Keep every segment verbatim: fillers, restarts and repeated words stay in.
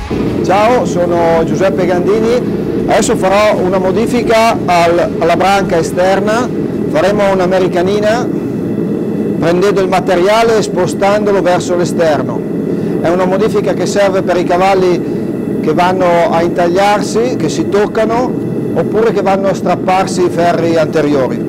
Ciao, sono Giuseppe Gandini, adesso farò una modifica al, alla branca esterna, faremo un'americanina prendendo il materiale e spostandolo verso l'esterno. È una modifica che serve per i cavalli che vanno a intagliarsi, che si toccano, oppure che vanno a strapparsi i ferri anteriori.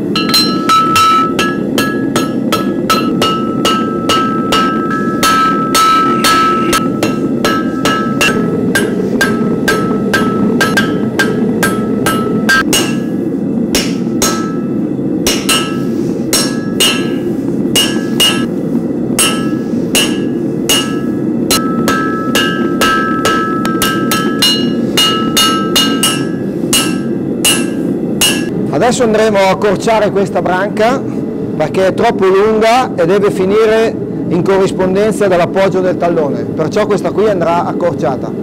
Adesso andremo a accorciare questa branca perché è troppo lunga e deve finire in corrispondenza dell'appoggio del tallone, perciò questa qui andrà accorciata.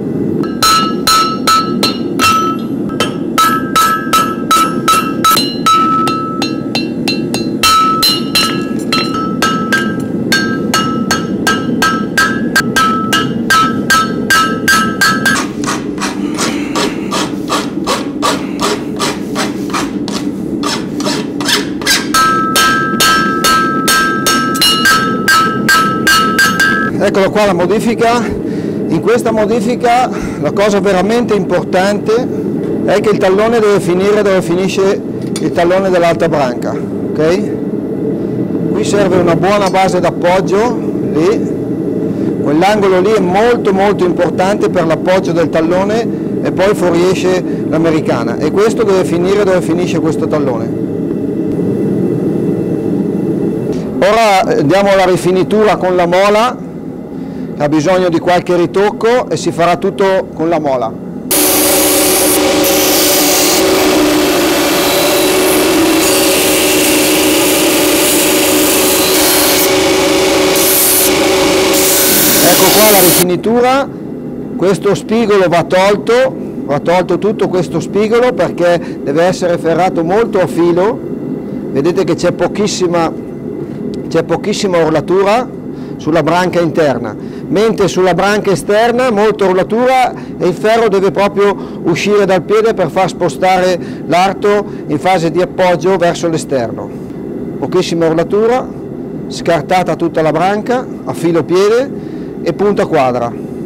Eccolo qua la modifica. In questa modifica la cosa veramente importante è che il tallone deve finire dove finisce il tallone dell'altra branca, ok? Qui serve una buona base d'appoggio, lì, quell'angolo lì è molto molto importante per l'appoggio del tallone e poi fuoriesce l'americana, e questo deve finire dove finisce questo tallone. Ora diamo la rifinitura con la mola, ha bisogno di qualche ritocco e si farà tutto con la mola. Ecco qua la rifinitura, questo spigolo va tolto, va tolto tutto questo spigolo perché deve essere ferrato molto a filo, vedete che c'è pochissima, c'è pochissima orlatura sulla branca interna, mentre sulla branca esterna molta orlatura e il ferro deve proprio uscire dal piede per far spostare l'arto in fase di appoggio verso l'esterno. Pochissima orlatura, scartata tutta la branca a filo piede e punta quadra.